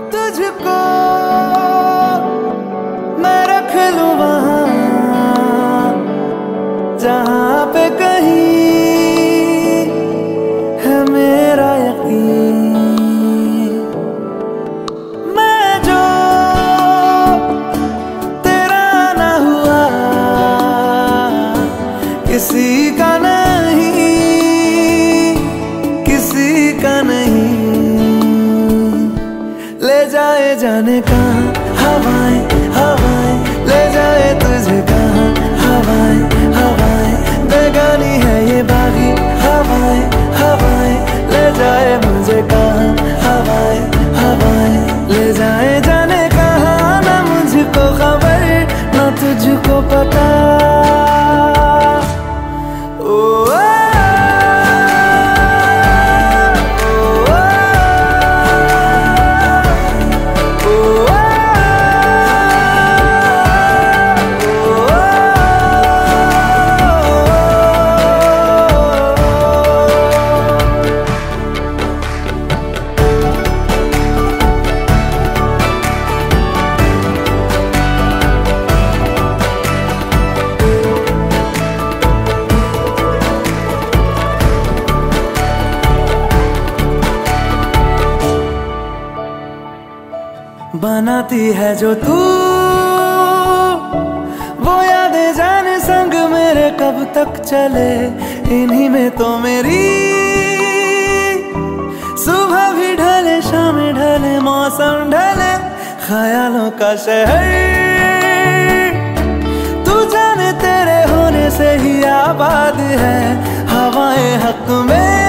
तुझको मैं रख लूं वहां जहां पे कहीं है मेरा यकीन। मैं जो तेरा ना हुआ किसी का नहीं, किसी का नहीं। ले जाए जाने कहाँ हवाएं हवाएं, ले जाए तुझे कहाँ हवाएं हवाएं। बेगानी है ये बागी हवाएं हवाएं, ले जाए मुझे कहाँ हवाएं हवाएं। ले जाए जाने कहाँ, ना मुझको खबर ना तुझको पता। बनाती है जो तू वो यादें जाने संग मेरे कब तक चले। इन्हीं में तो मेरी सुबह भी ढले शाम ढले मौसम ढले। ख्यालों का शहर तू जाने तेरे होने से ही आबाद है। हवाएं हक में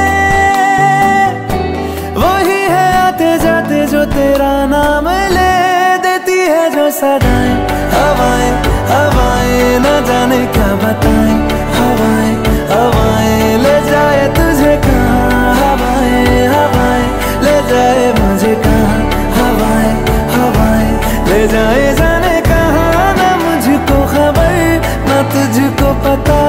वही है आते जाते जो तेरा नाम ले देती है जो सदाएं। हवाएं हवाएं न जाने क्या बताएं। हवाएं हवाएं ले जाए तुझे कहाँ हवाएं हवाएं, ले जाए मुझे कहाँ हवाएं हवाएं। ले जाए जाने कहाँ, ना मुझको खबर ना तुझको पता।